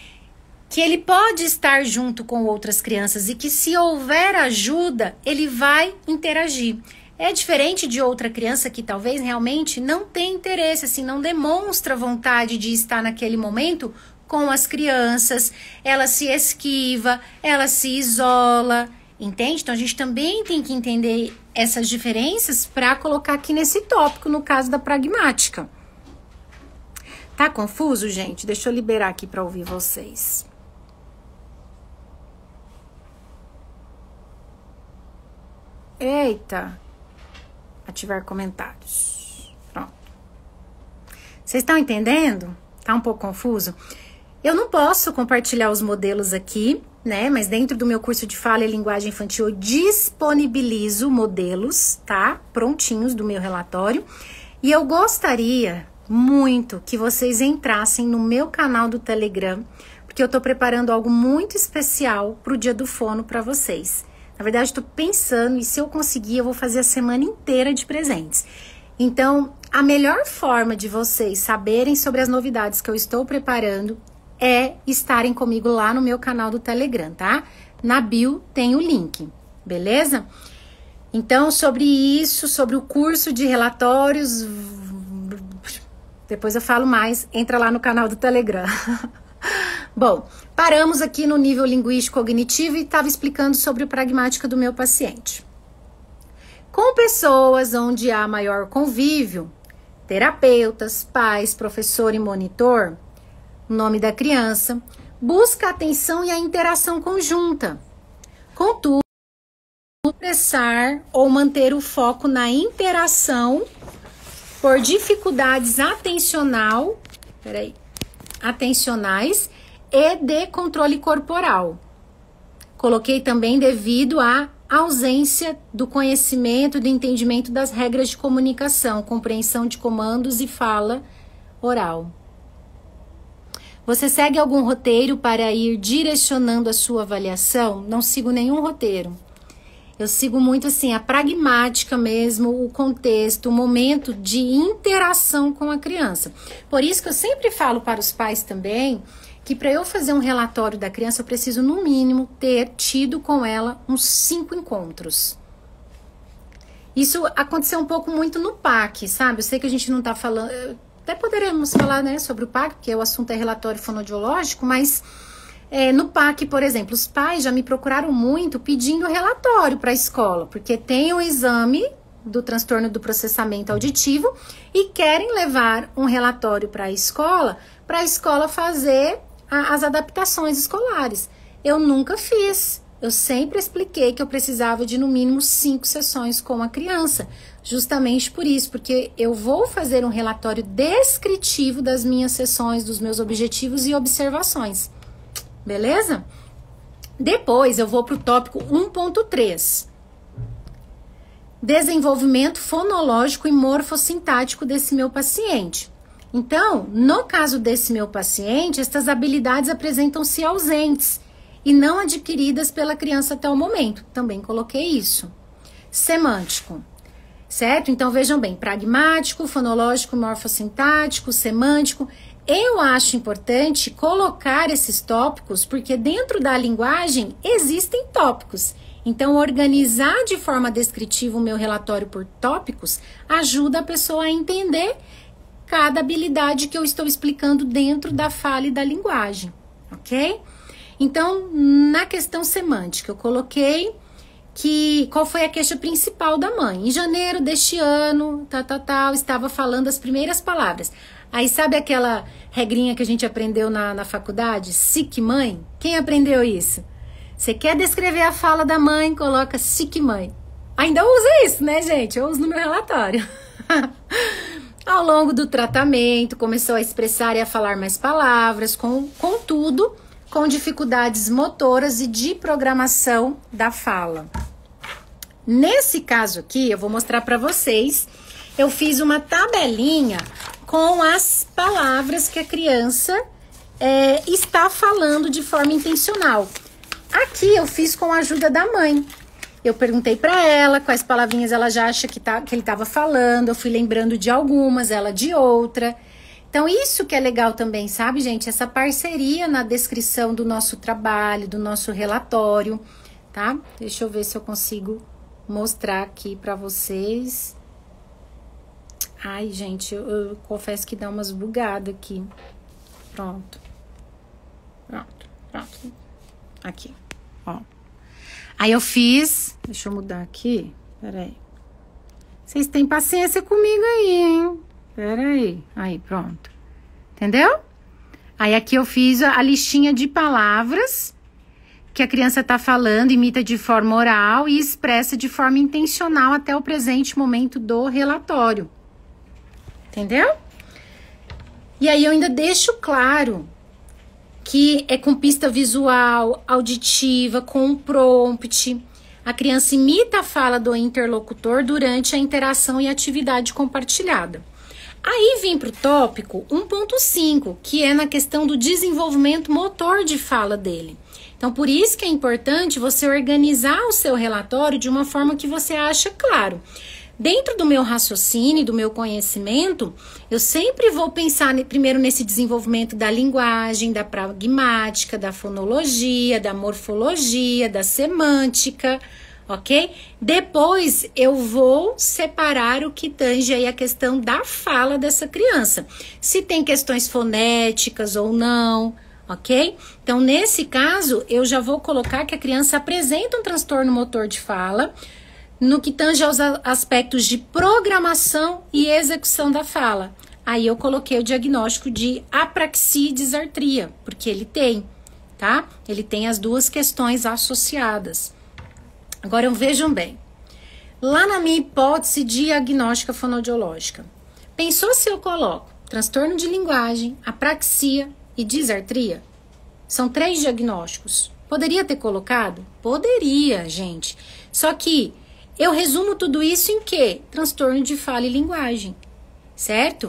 que ele pode estar junto com outras crianças e que se houver ajuda, ele vai interagir. É diferente de outra criança que talvez realmente não tenha interesse, assim, não demonstra vontade de estar naquele momento com as crianças, ela se esquiva, ela se isola, entende? Então a gente também tem que entender essas diferenças para colocar aqui nesse tópico, no caso da pragmática. Tá confuso, gente? Deixa eu liberar aqui para ouvir vocês. Eita. Ativar comentários. Pronto. Vocês estão entendendo? Tá um pouco confuso? Eu não posso compartilhar os modelos aqui, né? Mas dentro do meu curso de fala e linguagem infantil eu disponibilizo modelos, tá? Prontinhos do meu relatório. E eu gostaria muito que vocês entrassem no meu canal do Telegram, porque eu tô preparando algo muito especial pro Dia do Fono para vocês. Na verdade, estou pensando, e se eu conseguir, eu vou fazer a semana inteira de presentes. Então, a melhor forma de vocês saberem sobre as novidades que eu estou preparando é estarem comigo lá no meu canal do Telegram, tá? Na bio tem o link, beleza? Então, sobre isso, sobre o curso de relatórios, depois eu falo mais, entra lá no canal do Telegram. Bom, paramos aqui no nível linguístico cognitivo e estava explicando sobre a pragmática do meu paciente. Com pessoas onde há maior convívio, terapeutas, pais, professor e monitor, o nome da criança, busca a atenção e a interação conjunta. Contudo, expressar ou manter o foco na interação por dificuldades atencional, peraí, atencionais e de controle corporal. Coloquei também devido à ausência do conhecimento e do entendimento das regras de comunicação, compreensão de comandos e fala oral. Você segue algum roteiro para ir direcionando a sua avaliação? Não sigo nenhum roteiro. Eu sigo muito assim, a pragmática mesmo, o contexto, o momento de interação com a criança. Por isso que eu sempre falo para os pais também, que para eu fazer um relatório da criança, eu preciso no mínimo ter tido com ela uns cinco encontros. Isso aconteceu um pouco muito no P A C, sabe? Eu sei que a gente não tá falando, até poderemos falar, né, sobre o P A C, porque o assunto é relatório fonodiológico, mas... É, no P A C, por exemplo, os pais já me procuraram muito pedindo relatório para a escola, porque tem o exame do transtorno do processamento auditivo e querem levar um relatório para a escola, para a escola fazer a, as adaptações escolares. Eu nunca fiz, eu sempre expliquei que eu precisava de no mínimo cinco sessões com a criança, justamente por isso, porque eu vou fazer um relatório descritivo das minhas sessões, dos meus objetivos e observações. Beleza? Depois eu vou para o tópico um ponto três. Desenvolvimento fonológico e morfossintático desse meu paciente. Então, no caso desse meu paciente, estas habilidades apresentam-se ausentes e não adquiridas pela criança até o momento. Também coloquei isso. Semântico. Certo? Então, vejam bem, pragmático, fonológico, morfossintático, semântico. Eu acho importante colocar esses tópicos, porque dentro da linguagem existem tópicos. Então, organizar de forma descritiva o meu relatório por tópicos ajuda a pessoa a entender cada habilidade que eu estou explicando dentro da fala e da linguagem, ok? Então, na questão semântica, eu coloquei que qual foi a queixa principal da mãe. Em janeiro deste ano, tal, tal, tal, estava falando as primeiras palavras. Aí sabe aquela regrinha que a gente aprendeu na, na faculdade? Sic mãe? Quem aprendeu isso? Você quer descrever a fala da mãe, coloca sic mãe. Ainda usa isso, né, gente? Eu uso no meu relatório. Ao longo do tratamento, começou a expressar e a falar mais palavras, com, contudo, com dificuldades motoras e de programação da fala. Nesse caso aqui, eu vou mostrar para vocês, eu fiz uma tabelinha com as palavras que a criança é, está falando de forma intencional. Aqui eu fiz com a ajuda da mãe. Eu perguntei para ela quais palavrinhas ela já acha que, tá, que ele estava falando, eu fui lembrando de algumas, ela de outra. Então, isso que é legal também, sabe, gente? Essa parceria na descrição do nosso trabalho, do nosso relatório, tá? Deixa eu ver se eu consigo mostrar aqui para vocês. Ai, gente, eu, eu confesso que dá umas bugadas aqui. Pronto. Pronto, pronto. Aqui, ó. Aí eu fiz... Deixa eu mudar aqui. Peraí. Vocês têm paciência comigo aí, hein? Peraí. Aí, pronto. Entendeu? Aí aqui eu fiz a listinha de palavras que a criança está falando, imita de forma oral e expressa de forma intencional até o presente momento do relatório. Entendeu? E aí eu ainda deixo claro que é com pista visual, auditiva, com um prompt. A criança imita a fala do interlocutor durante a interação e atividade compartilhada. Aí vem para o tópico um ponto cinco, que é na questão do desenvolvimento motor de fala dele. Então, por isso que é importante você organizar o seu relatório de uma forma que você acha claro. Dentro do meu raciocínio, do meu conhecimento, eu sempre vou pensar primeiro nesse desenvolvimento da linguagem, da pragmática, da fonologia, da morfologia, da semântica, ok? Depois eu vou separar o que tange aí a questão da fala dessa criança. Se tem questões fonéticas ou não, ok? Então, nesse caso, eu já vou colocar que a criança apresenta um transtorno motor de fala, no que tange aos aspectos de programação e execução da fala. Aí eu coloquei o diagnóstico de apraxia e disartria, porque ele tem, tá? Ele tem as duas questões associadas. Agora, vejam bem. Lá na minha hipótese diagnóstica fonoaudiológica, pensou se eu coloco transtorno de linguagem, apraxia e disartria? São três diagnósticos. Poderia ter colocado? Poderia, gente. Só que eu resumo tudo isso em quê? Transtorno de fala e linguagem, certo?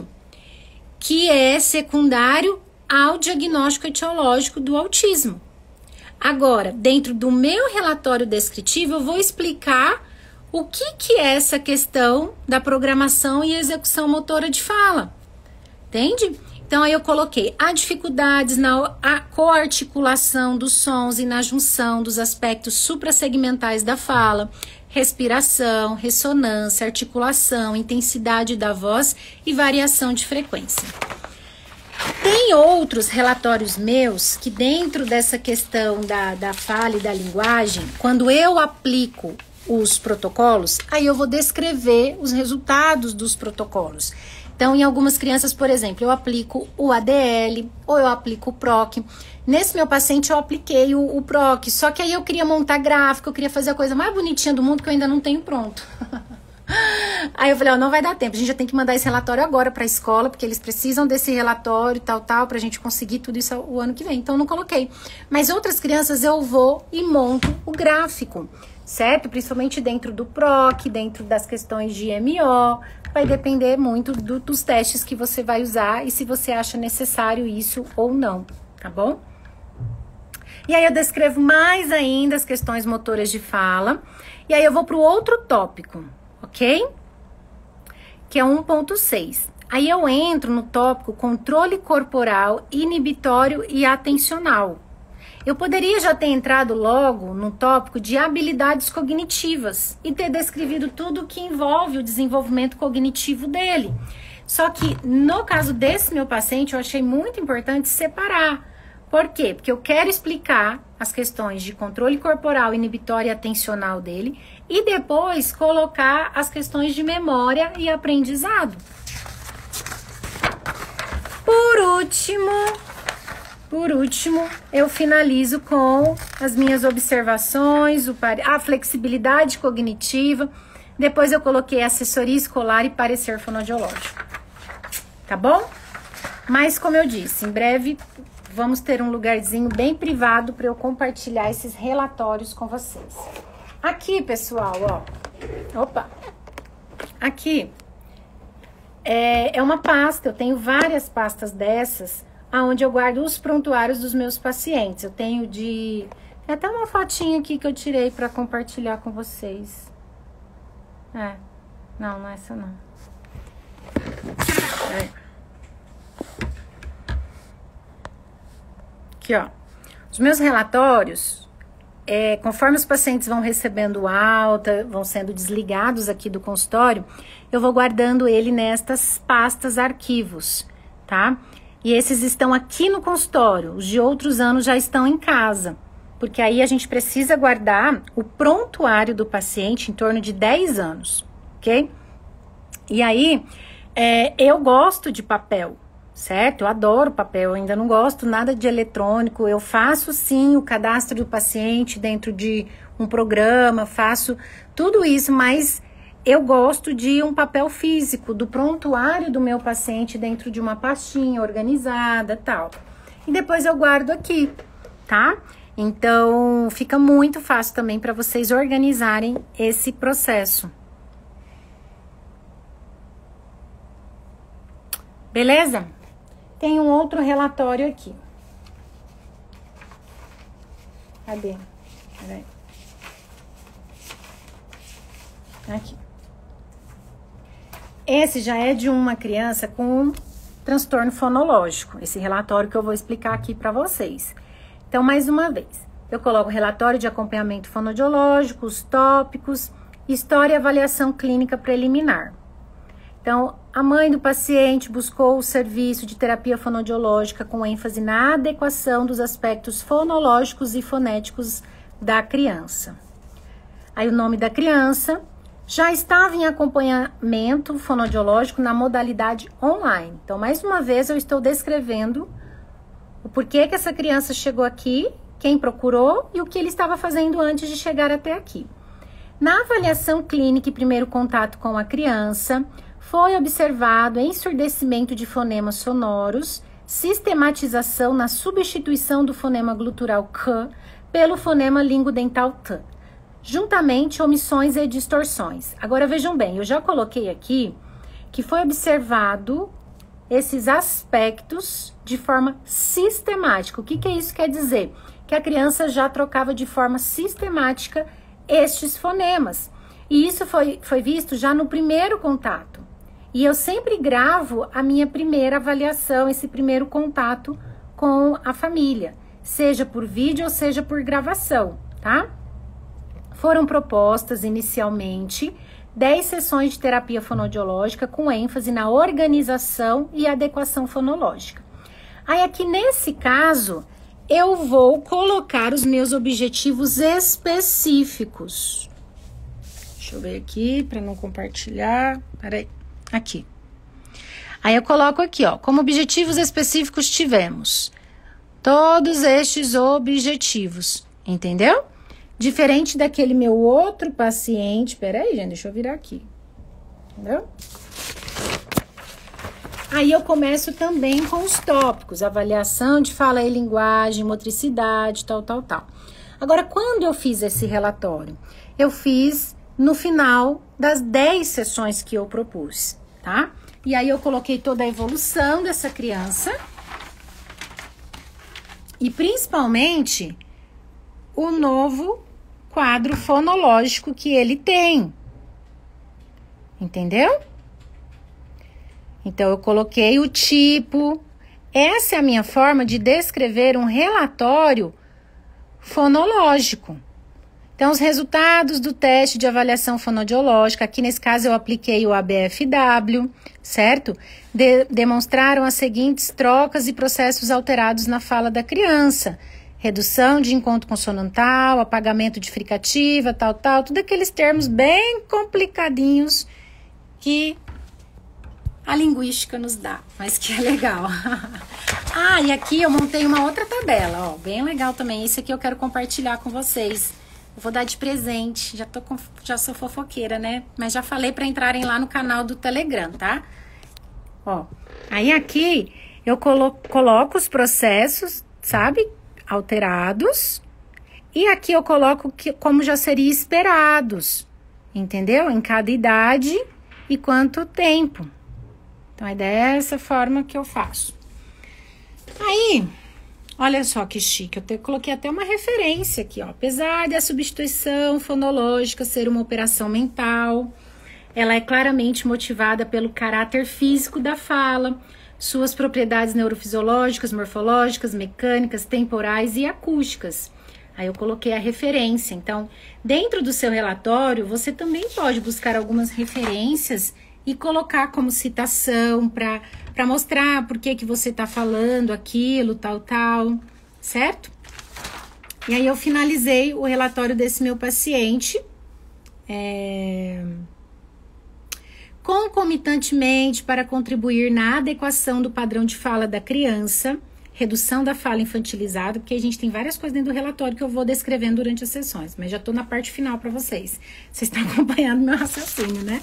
Que é secundário ao diagnóstico etiológico do autismo. Agora, dentro do meu relatório descritivo, eu vou explicar o que, que é essa questão da programação e execução motora de fala. Entende? Então, aí eu coloquei há dificuldades na coarticulação dos sons e na junção dos aspectos suprassegmentais da fala, respiração, ressonância, articulação, intensidade da voz e variação de frequência. Tem outros relatórios meus que dentro dessa questão da, da fala e da linguagem, quando eu aplico os protocolos, aí eu vou descrever os resultados dos protocolos. Então, em algumas crianças, por exemplo, eu aplico o A D L ou eu aplico o P R O C. Nesse meu paciente, eu apliquei o, o P R O C, só que aí eu queria montar gráfico, eu queria fazer a coisa mais bonitinha do mundo que eu ainda não tenho pronto. Aí eu falei, ó, não vai dar tempo, a gente já tem que mandar esse relatório agora para a escola, porque eles precisam desse relatório, tal, tal, pra gente conseguir tudo isso o ano que vem. Então, não coloquei. Mas outras crianças eu vou e monto o gráfico, certo? Principalmente dentro do P R O C, dentro das questões de M O, vai depender muito do, dos testes que você vai usar e se você acha necessário isso ou não, tá bom? E aí eu descrevo mais ainda as questões motoras de fala, e aí eu vou para o outro tópico, ok? Que é um ponto seis. Aí eu entro no tópico controle corporal, inibitório e atencional. Eu poderia já ter entrado logo no tópico de habilidades cognitivas e ter descrevido tudo o que envolve o desenvolvimento cognitivo dele. Só que no caso desse meu paciente, eu achei muito importante separar. Por quê? Porque eu quero explicar as questões de controle corporal, inibitório e atencional dele e depois colocar as questões de memória e aprendizado. Por último... Por último, eu finalizo com as minhas observações, o pare... a flexibilidade cognitiva. Depois eu coloquei assessoria escolar e parecer fonoaudiológico. Tá bom? Mas, como eu disse, em breve vamos ter um lugarzinho bem privado para eu compartilhar esses relatórios com vocês. Aqui, pessoal, ó. Opa! Aqui é, é uma pasta, eu tenho várias pastas dessas, onde eu guardo os prontuários dos meus pacientes. Eu tenho de... Tem até uma fotinha aqui que eu tirei para compartilhar com vocês. É. Não, não é essa não. É. Aqui, ó. Os meus relatórios, é, conforme os pacientes vão recebendo alta, vão sendo desligados aqui do consultório, eu vou guardando ele nestas pastas arquivos, tá? E esses estão aqui no consultório, os de outros anos já estão em casa, porque aí a gente precisa guardar o prontuário do paciente em torno de dez anos, ok? E aí, é, eu gosto de papel, certo? Eu adoro papel, eu ainda não gosto nada de eletrônico. Eu faço sim o cadastro do paciente dentro de um programa, faço tudo isso, mas eu gosto de um papel físico, do prontuário do meu paciente dentro de uma pastinha organizada, tal. E depois eu guardo aqui, tá? Então, fica muito fácil também para vocês organizarem esse processo. Beleza? Tem um outro relatório aqui. Cadê? Peraí. Aqui. Esse já é de uma criança com transtorno fonológico. Esse relatório que eu vou explicar aqui para vocês. Então, mais uma vez, eu coloco o relatório de acompanhamento fonodiológico, os tópicos, história e avaliação clínica preliminar. Então, a mãe do paciente buscou o serviço de terapia fonodiológica com ênfase na adequação dos aspectos fonológicos e fonéticos da criança. Aí o nome da criança já estava em acompanhamento fonodiológico na modalidade online. Então, mais uma vez, eu estou descrevendo o porquê que essa criança chegou aqui, quem procurou e o que ele estava fazendo antes de chegar até aqui. Na avaliação clínica e primeiro contato com a criança, foi observado ensurdecimento de fonemas sonoros, sistematização na substituição do fonema glutural K pelo fonema linguodental T, juntamente omissões e distorções. Agora vejam bem, eu já coloquei aqui que foi observado esses aspectos de forma sistemática. O que que isso quer dizer? Que a criança já trocava de forma sistemática estes fonemas. E isso foi, foi visto já no primeiro contato. E eu sempre gravo a minha primeira avaliação, esse primeiro contato com a família, seja por vídeo ou seja por gravação, tá? Foram propostas inicialmente dez sessões de terapia fonodiológica com ênfase na organização e adequação fonológica. Aí aqui nesse caso, eu vou colocar os meus objetivos específicos. Deixa eu ver aqui para não compartilhar. Peraí. Aqui. Aí eu coloco aqui, ó, como objetivos específicos tivemos todos estes objetivos, entendeu? Diferente daquele meu outro paciente, peraí, gente, deixa eu virar aqui, entendeu? Aí eu começo também com os tópicos, avaliação de fala e linguagem, motricidade, tal, tal, tal. Agora, quando eu fiz esse relatório? Eu fiz no final das dez sessões que eu propus, tá? E aí eu coloquei toda a evolução dessa criança e principalmente o novo quadro fonológico que ele tem, entendeu? Então eu coloquei o tipo. Essa é a minha forma de descrever um relatório fonológico. Então, os resultados do teste de avaliação fonodiológica, aqui nesse caso eu apliquei o A B F W, certo? De, demonstraram as seguintes trocas e processos alterados na fala da criança. Redução de encontro consonantal, apagamento de fricativa, tal, tal, tudo aqueles termos bem complicadinhos que a linguística nos dá, mas que é legal. Ah, e aqui eu montei uma outra tabela, ó, bem legal também. Esse aqui eu quero compartilhar com vocês. Eu vou dar de presente, já, tô com, já sou fofoqueira, né? Mas já falei para entrarem lá no canal do Telegram, tá? Ó, aí aqui eu colo coloco os processos, sabe? Alterados. E aqui eu coloco que, como já seria esperados, entendeu? Em cada idade e quanto tempo. Então, é dessa forma que eu faço. Aí... olha só que chique, eu te, coloquei até uma referência aqui, ó. Apesar da substituição fonológica ser uma operação mental, ela é claramente motivada pelo caráter físico da fala, suas propriedades neurofisiológicas, morfológicas, mecânicas, temporais e acústicas. Aí eu coloquei a referência. Então, dentro do seu relatório, você também pode buscar algumas referências e colocar como citação para para mostrar por que que você tá falando aquilo, tal, tal, certo? E aí eu finalizei o relatório desse meu paciente é, concomitantemente para contribuir na adequação do padrão de fala da criança, redução da fala infantilizada, porque a gente tem várias coisas dentro do relatório que eu vou descrevendo durante as sessões, mas já estou na parte final para vocês. Vocês estão acompanhando meu raciocínio, né?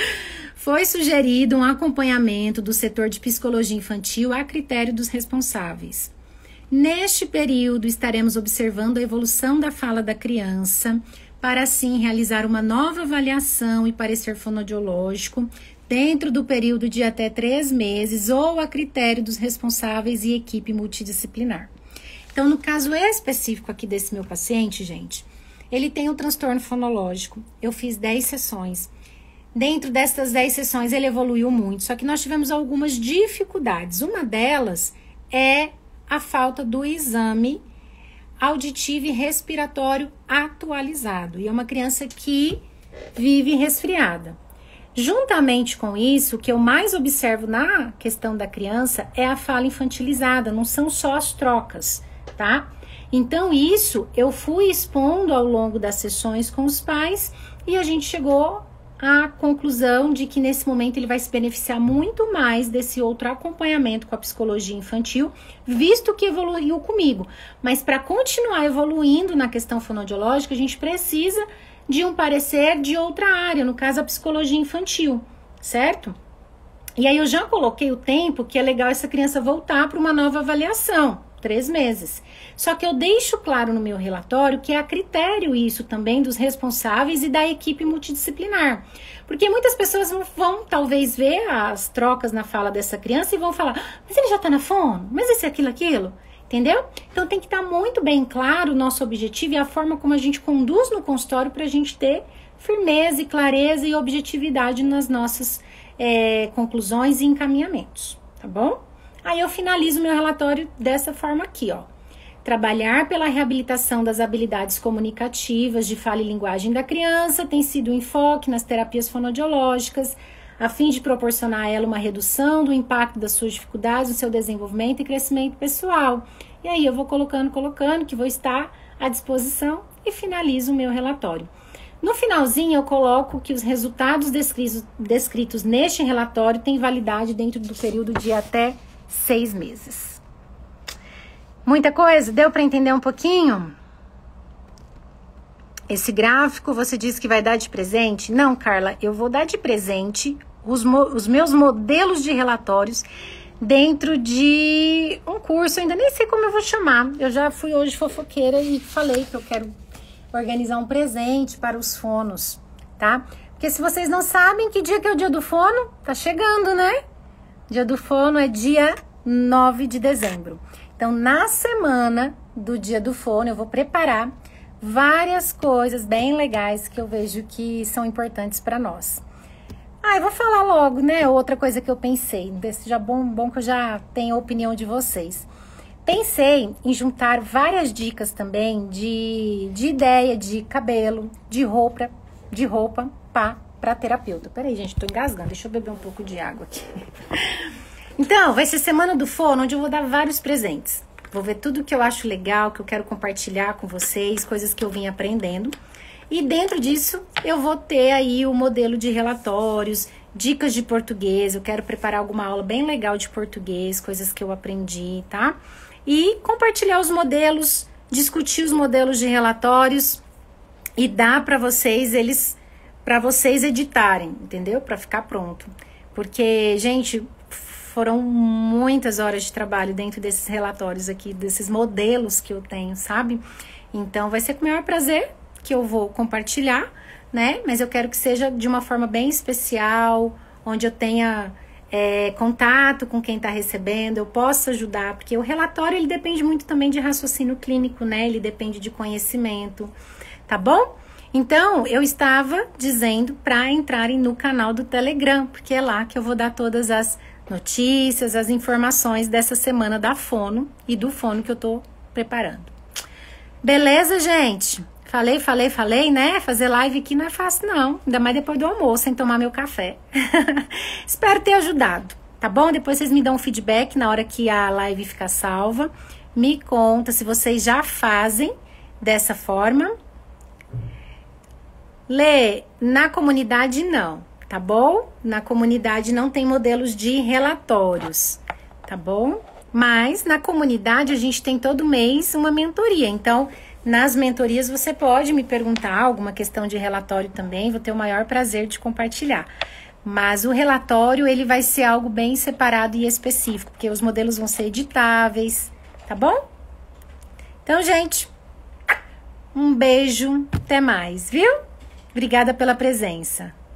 Foi sugerido um acompanhamento do setor de psicologia infantil a critério dos responsáveis. Neste período, estaremos observando a evolução da fala da criança, para assim realizar uma nova avaliação e parecer fonoaudiológico dentro do período de até três meses ou a critério dos responsáveis e equipe multidisciplinar. Então, no caso específico aqui desse meu paciente, gente, ele tem um transtorno fonológico. Eu fiz dez sessões. Dentro dessas dez sessões, ele evoluiu muito, só que nós tivemos algumas dificuldades. Uma delas é a falta do exame auditivo e respiratório atualizado. E é uma criança que vive resfriada. Juntamente com isso, o que eu mais observo na questão da criança é a fala infantilizada, não são só as trocas, tá? Então, isso eu fui expondo ao longo das sessões com os pais e a gente chegou à conclusão de que nesse momento ele vai se beneficiar muito mais desse outro acompanhamento com a psicologia infantil, visto que evoluiu comigo. Mas para continuar evoluindo na questão fonoaudiológica, a gente precisa de um parecer de outra área, no caso a psicologia infantil, certo? E aí eu já coloquei o tempo que é legal essa criança voltar para uma nova avaliação, três meses. Só que eu deixo claro no meu relatório que é a critério isso também dos responsáveis e da equipe multidisciplinar. Porque muitas pessoas vão, vão talvez ver as trocas na fala dessa criança e vão falar, mas ele já tá na fono? Mas esse, aquilo, aquilo? Entendeu? Então tem que estar muito bem claro o nosso objetivo e a forma como a gente conduz no consultório para a gente ter firmeza e clareza e objetividade nas nossas é, conclusões e encaminhamentos, tá bom? Aí eu finalizo meu relatório dessa forma aqui, ó. Trabalhar pela reabilitação das habilidades comunicativas de fala e linguagem da criança tem sido um enfoque nas terapias fonoaudiológicas, a fim de proporcionar a ela uma redução do impacto das suas dificuldades no seu desenvolvimento e crescimento pessoal. E aí eu vou colocando, colocando, que vou estar à disposição e finalizo o meu relatório. No finalzinho eu coloco que os resultados descritos, descritos neste relatório têm validade dentro do período de até seis meses. Muita coisa? Deu para entender um pouquinho? Esse gráfico você disse que vai dar de presente? Não, Carla, eu vou dar de presente os, os meus modelos de relatórios dentro de um curso, eu ainda nem sei como eu vou chamar. Eu já fui hoje fofoqueira e falei que eu quero organizar um presente para os fonos, tá? Porque se vocês não sabem que dia que é o dia do fono, tá chegando, né? Dia do fono é dia nove de dezembro. Então, na semana do dia do fono, eu vou preparar várias coisas bem legais que eu vejo que são importantes para nós. Ah, eu vou falar logo, né? Outra coisa que eu pensei, desse já bom, bom que eu já tenho a opinião de vocês. Pensei em juntar várias dicas também de, de ideia de cabelo, de roupa, de roupa para terapeuta. Peraí, gente, tô engasgando. Deixa eu beber um pouco de água aqui. Então, vai ser semana do fono, onde eu vou dar vários presentes. Vou ver tudo que eu acho legal, que eu quero compartilhar com vocês, coisas que eu vim aprendendo. E dentro disso, eu vou ter aí o modelo de relatórios, dicas de português. Eu quero preparar alguma aula bem legal de português, coisas que eu aprendi, tá? E compartilhar os modelos, discutir os modelos de relatórios e dar para vocês eles, para vocês editarem, entendeu? Para ficar pronto. Porque, gente, foram muitas horas de trabalho dentro desses relatórios aqui, desses modelos que eu tenho, sabe? Então, vai ser com o maior prazer que eu vou compartilhar, né? Mas eu quero que seja de uma forma bem especial, onde eu tenha é, contato com quem está recebendo, eu posso ajudar, porque o relatório, ele depende muito também de raciocínio clínico, né? Ele depende de conhecimento, tá bom? Então, eu estava dizendo para entrarem no canal do Telegram, porque é lá que eu vou dar todas as notícias, as informações dessa semana da fono e do fono que eu tô preparando. Beleza, gente? Falei, falei, falei, né? Fazer live aqui não é fácil, não. Ainda mais depois do almoço, sem tomar meu café. Espero ter ajudado, tá bom? Depois vocês me dão um feedback na hora que a live ficar salva. Me conta se vocês já fazem dessa forma. Lê, na comunidade não. tá bom? Na comunidade não tem modelos de relatórios, tá bom? Mas na comunidade a gente tem todo mês uma mentoria, então nas mentorias você pode me perguntar alguma questão de relatório também, vou ter o maior prazer de compartilhar. Mas o relatório ele vai ser algo bem separado e específico, porque os modelos vão ser editáveis, tá bom? Então, gente, um beijo, até mais, viu? Obrigada pela presença.